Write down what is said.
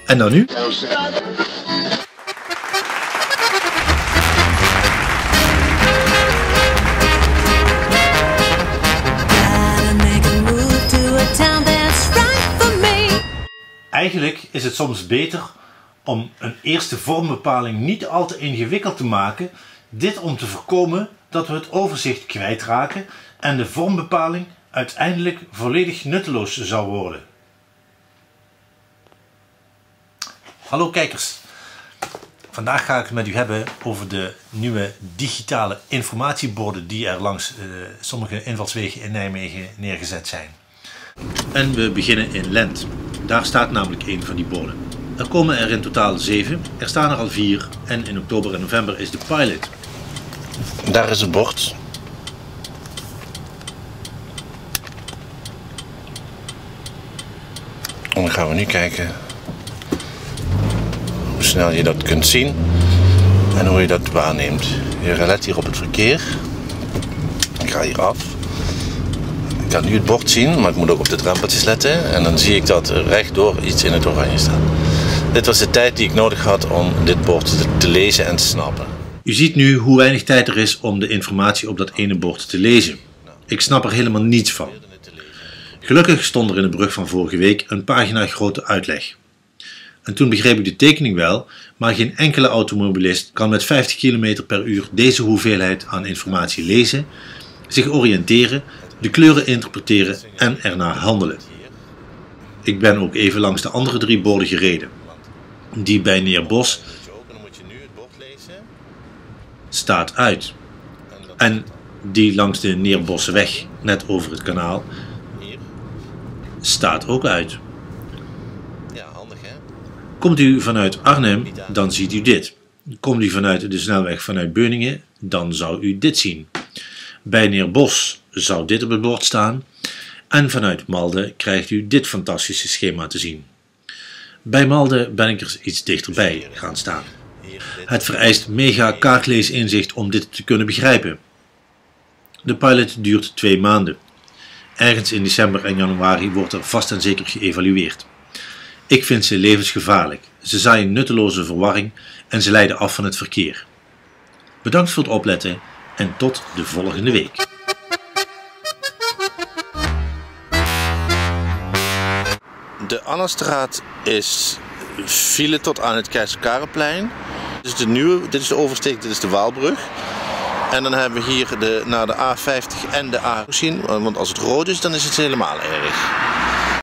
En dan nu? Eigenlijk is het soms beter om een eerste vormbepaling niet al te ingewikkeld te maken. Dit om te voorkomen dat we het overzicht kwijtraken en de vormbepaling uiteindelijk volledig nutteloos zou worden. Hallo kijkers, vandaag ga ik het met u hebben over de nieuwe digitale informatieborden die er langs sommige invalswegen in Nijmegen neergezet zijn. En we beginnen in Lent. Daar staat namelijk een van die borden. Er komen er in totaal 7, er staan er al 4 en in oktober en november is de pilot. Daar is het bord. En dan gaan we nu kijken hoe snel je dat kunt zien en hoe je dat waarneemt. Je let hier op het verkeer. Ik ga hier af. Ik kan nu het bord zien, maar ik moet ook op de drempeltjes letten. En dan zie ik dat er rechtdoor iets in het oranje staat. Dit was de tijd die ik nodig had om dit bord te lezen en te snappen. U ziet nu hoe weinig tijd er is om de informatie op dat ene bord te lezen. Ik snap er helemaal niets van. Gelukkig stond er in de brug van vorige week een pagina grote uitleg. En toen begreep ik de tekening wel, maar geen enkele automobilist kan met 50 km per uur deze hoeveelheid aan informatie lezen, zich oriënteren, de kleuren interpreteren en ernaar handelen. Ik ben ook even langs de andere 3 borden gereden. Die bij Neerbos staat uit. En die langs de Neerbosseweg, net over het kanaal, staat ook uit. Komt u vanuit Arnhem, dan ziet u dit. Komt u vanuit de snelweg vanuit Beuningen, dan zou u dit zien. Bij Neerbos zou dit op het bord staan. En vanuit Malden krijgt u dit fantastische schema te zien. Bij Malden ben ik er iets dichterbij gaan staan. Het vereist mega kaartleesinzicht om dit te kunnen begrijpen. De pilot duurt 2 maanden. Ergens in december en januari wordt er vast en zeker geëvalueerd. Ik vind ze levensgevaarlijk. Ze zaaien nutteloze verwarring en ze leiden af van het verkeer. Bedankt voor het opletten en tot de volgende week. De Annastraat is file tot aan het Keizer-Karelplein. Dit is de oversteek, dit is de Waalbrug. En dan hebben we hier naar de A50 en de A zien, want als het rood is, dan is het helemaal erg.